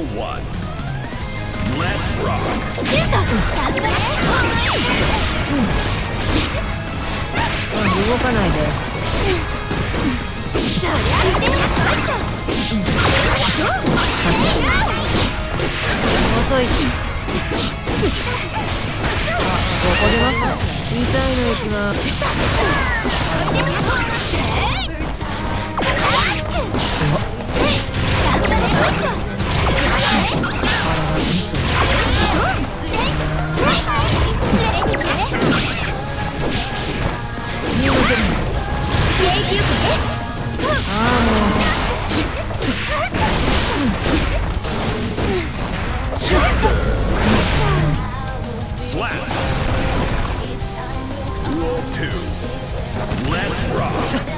1. Let's rock. シュート頑張れ。 動かないで。 じゃあやってよ。 遅いし。怒りますね。痛いの行きます。 Slap. Duel 2. Let's rock.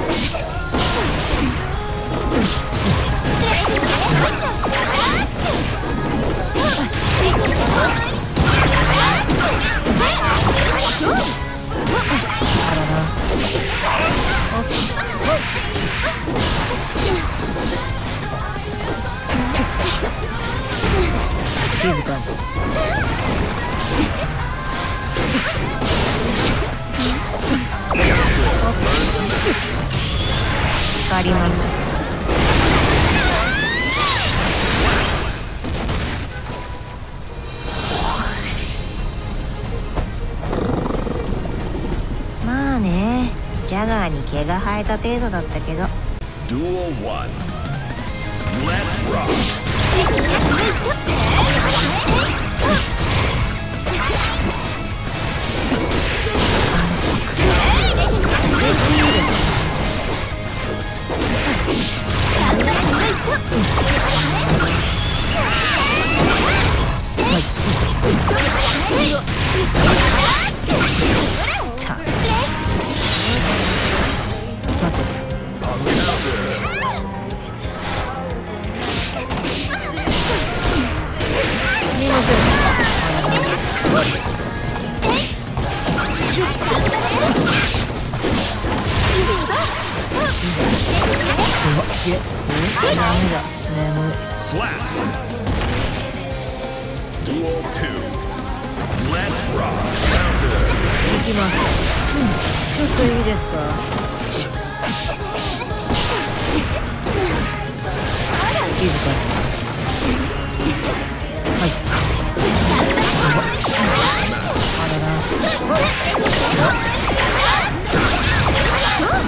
まあね、ジャガーに毛が生えた程度だったけど。 Duel 1. Let's rock. Slap. Duel 2. Let's rock. Counter. 行きます。ちょっといいですか。静かに。はい。あらら。はい。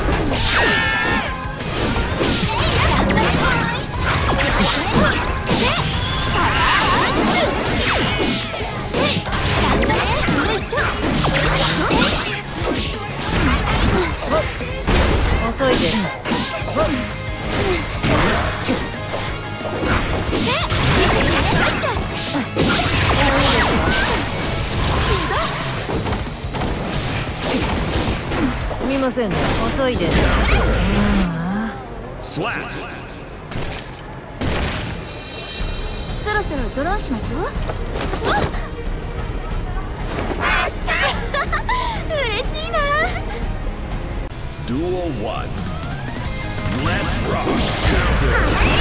遅いです。すみませんね、遅いです。 Slap. そろそろドローしましょう。嬉しいな。 Duel 1. Let's rock. Counter.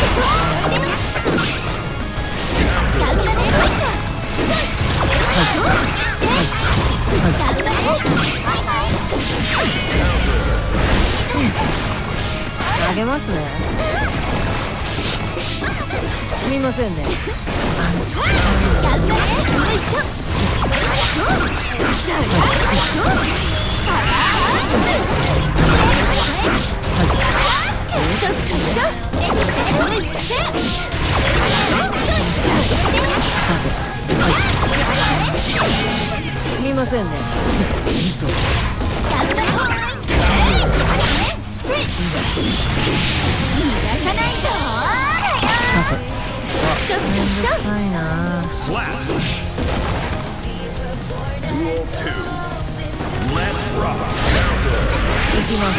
Counter. 投げますね。すみませんね。すみませんね。 Slap. Duel 2. Let's rock. Counter. 行きます。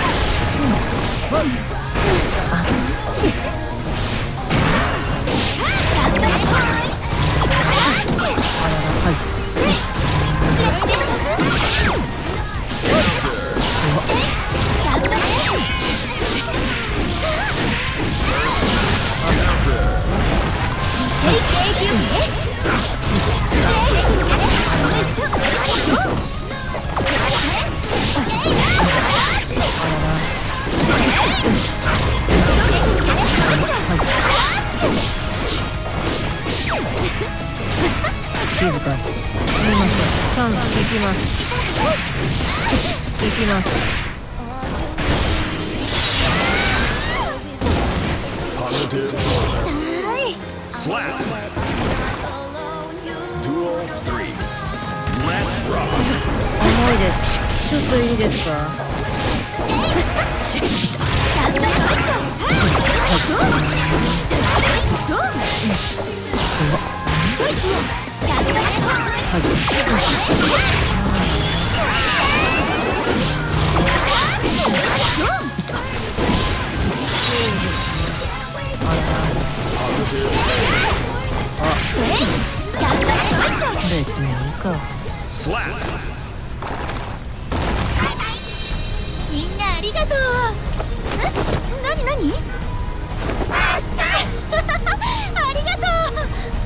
静かに。すみません。チャンスできます。できます。 Positive bonus. はい Slap. Duel 3. Let's rock. 重いです。ちょっといいですか。 頑張ろう別にいいか。 Slap. みんなありがとう。なになにありがとう。